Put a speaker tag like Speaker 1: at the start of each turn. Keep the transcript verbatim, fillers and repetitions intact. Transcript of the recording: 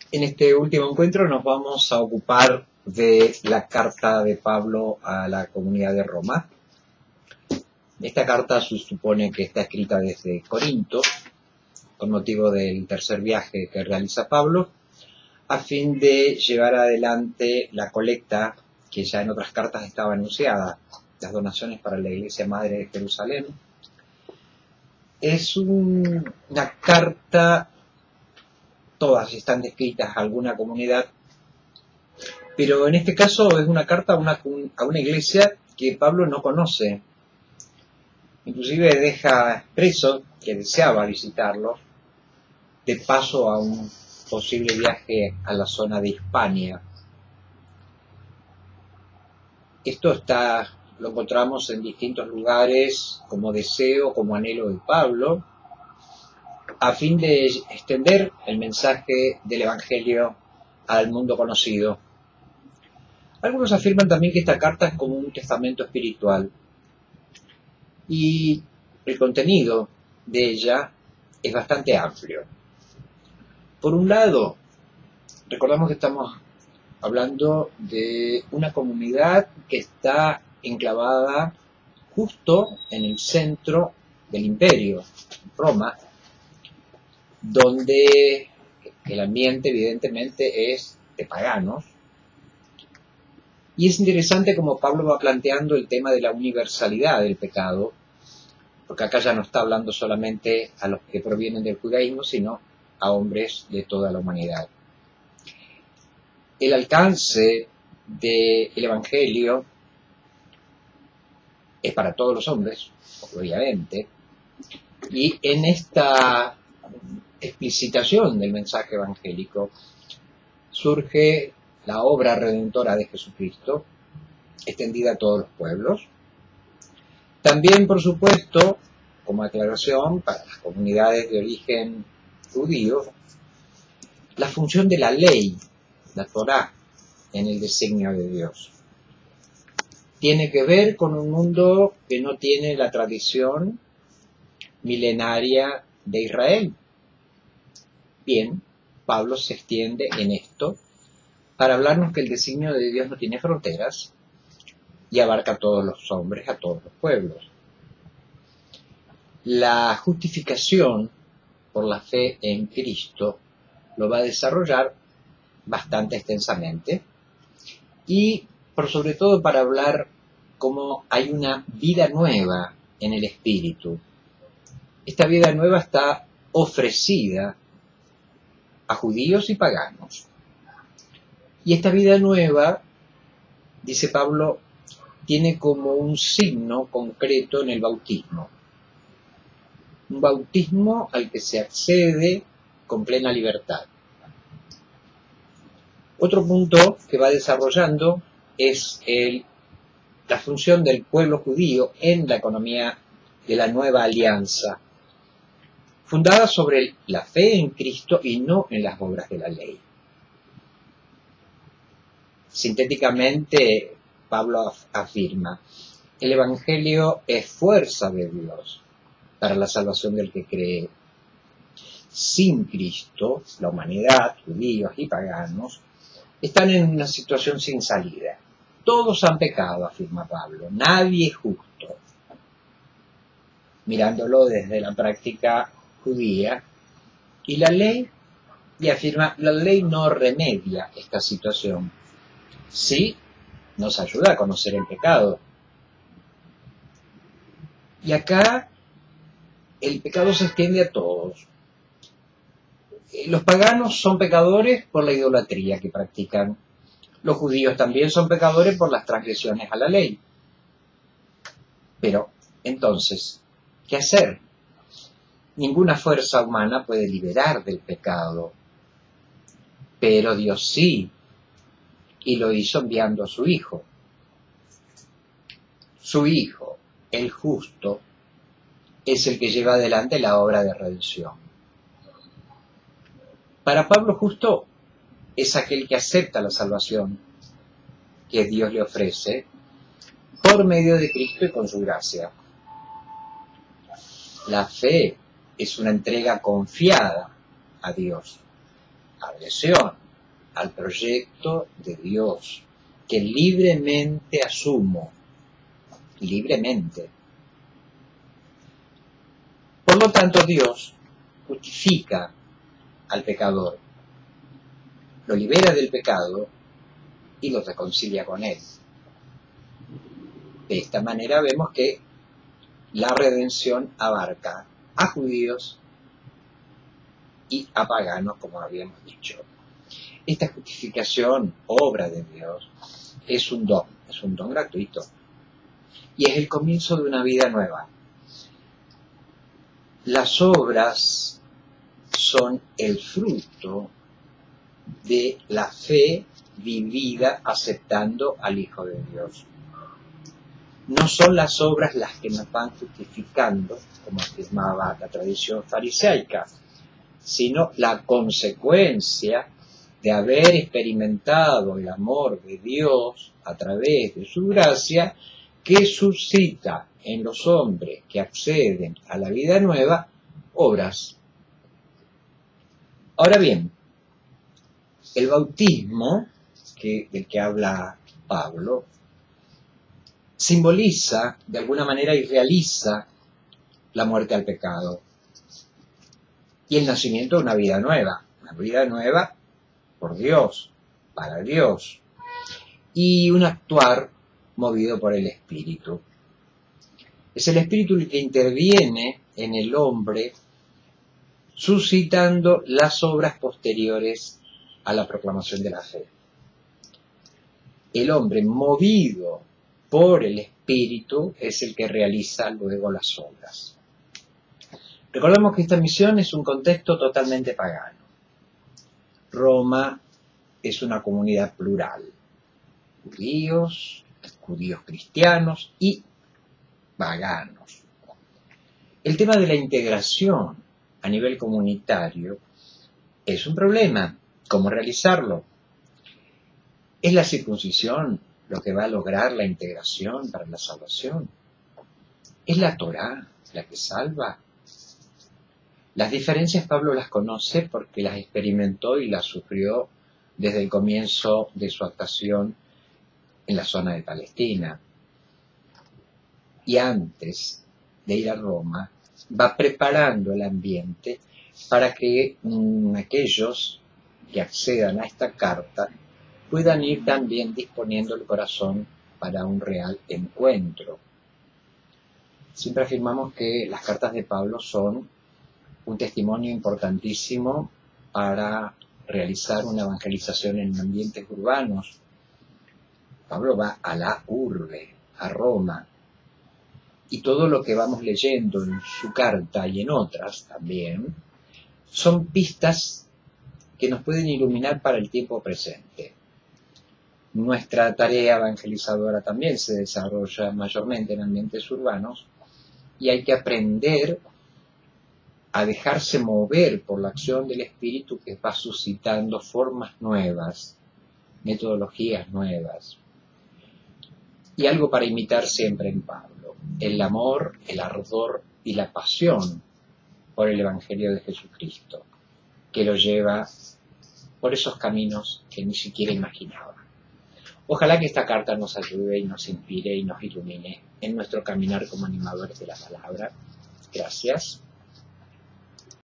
Speaker 1: En este último encuentro nos vamos a ocupar de la carta de Pablo a la comunidad de Roma. Esta carta se supone que está escrita desde Corinto, con motivo del tercer viaje que realiza Pablo, a fin de llevar adelante la colecta que ya en otras cartas estaba anunciada, las donaciones para la Iglesia Madre de Jerusalén. Es un, una carta, todas están descritas a alguna comunidad, pero en este caso es una carta a una, a una iglesia que Pablo no conoce. Inclusive deja expreso que deseaba visitarlos, de paso a un posible viaje a la zona de Hispania. Esto está, lo encontramos en distintos lugares como deseo, como anhelo de Pablo, a fin de extender el mensaje del Evangelio al mundo conocido. Algunos afirman también que esta carta es como un testamento espiritual, y el contenido de ella es bastante amplio. Por un lado, recordamos que estamos hablando de una comunidad que está enclavada justo en el centro del imperio, Roma, donde el ambiente evidentemente es de paganos. Y es interesante como Pablo va planteando el tema de la universalidad del pecado, porque acá ya no está hablando solamente a los que provienen del judaísmo, sino a hombres de toda la humanidad. El alcance del Evangelio es para todos los hombres, obviamente, y en esta explicitación del mensaje evangélico surge la obra redentora de Jesucristo, extendida a todos los pueblos. También, por supuesto, como aclaración para las comunidades de origen judío, la función de la ley, la Torá, en el designio de Dios. Tiene que ver con un mundo que no tiene la tradición milenaria de Israel. Bien, Pablo se extiende en esto para hablarnos que el designio de Dios no tiene fronteras y abarca a todos los hombres, a todos los pueblos. La justificación por la fe en Cristo lo va a desarrollar bastante extensamente y por sobre todo para hablar cómo hay una vida nueva en el Espíritu. Esta vida nueva está ofrecida a judíos y paganos. Y esta vida nueva, dice Pablo, tiene como un signo concreto en el bautismo. Un bautismo al que se accede con plena libertad. Otro punto que va desarrollando es el, la función del pueblo judío en la economía de la nueva alianza, fundada sobre la fe en Cristo y no en las obras de la ley. Sintéticamente, Pablo afirma, el Evangelio es fuerza de Dios para la salvación del que cree. Sin Cristo, la humanidad, judíos y paganos, están en una situación sin salida. Todos han pecado, afirma Pablo, nadie es justo. Mirándolo desde la práctica judía, y la ley, y afirma, la ley no remedia esta situación. Sí, nos ayuda a conocer el pecado. Y acá el pecado se extiende a todos. Los paganos son pecadores por la idolatría que practican. Los judíos también son pecadores por las transgresiones a la ley. Pero, entonces, ¿qué hacer? Ninguna fuerza humana puede liberar del pecado. Pero Dios sí. Y lo hizo enviando a su Hijo. Su Hijo, el justo, es el que lleva adelante la obra de redención. Para Pablo, justo es aquel que acepta la salvación que Dios le ofrece por medio de Cristo y con su gracia. La fe es una entrega confiada a Dios. adhesión al proyecto de Dios, que libremente asumo, libremente. Por lo tanto, Dios justifica al pecador, lo libera del pecado y lo reconcilia con él. De esta manera vemos que la redención abarca a judíos y a paganos, como habíamos dicho. Esta justificación, obra de Dios, es un don, es un don gratuito. Y es el comienzo de una vida nueva. Las obras son el fruto de la fe vivida aceptando al Hijo de Dios. No son las obras las que nos van justificando, como afirmaba la tradición farisaica, sino la consecuencia de haber experimentado el amor de Dios a través de su gracia, que suscita en los hombres que acceden a la vida nueva obras. Ahora bien, el bautismo, que, del que habla Pablo, simboliza de alguna manera y realiza la muerte al pecado y el nacimiento de una vida nueva, una vida nueva por Dios, para Dios, y un actuar movido por el Espíritu. Es el Espíritu el que interviene en el hombre, suscitando las obras posteriores a la proclamación de la fe. El hombre movido por el Espíritu es el que realiza luego las obras. Recordemos que esta misión es un contexto totalmente pagano. Roma es una comunidad plural. Judíos, judíos cristianos y paganos. El tema de la integración a nivel comunitario es un problema. ¿Cómo realizarlo? ¿Es la circuncisión lo que va a lograr la integración para la salvación? ¿Es la Torá la que salva? Las diferencias Pablo las conoce porque las experimentó y las sufrió desde el comienzo de su actuación en la zona de Palestina. Y antes de ir a Roma, va preparando el ambiente para que mmm, aquellos que accedan a esta carta puedan ir también disponiendo el corazón para un real encuentro. Siempre afirmamos que las cartas de Pablo son un testimonio importantísimo para realizar una evangelización en ambientes urbanos. Pablo va a la urbe, a Roma, y todo lo que vamos leyendo en su carta y en otras también son pistas que nos pueden iluminar para el tiempo presente. Nuestra tarea evangelizadora también se desarrolla mayormente en ambientes urbanos y hay que aprender a dejarse mover por la acción del Espíritu que va suscitando formas nuevas, metodologías nuevas. Y algo para imitar siempre en Pablo: el amor, el ardor y la pasión por el Evangelio de Jesucristo, que lo lleva por esos caminos que ni siquiera imaginaba. Ojalá que esta carta nos ayude y nos inspire y nos ilumine en nuestro caminar como animadores de la palabra. Gracias.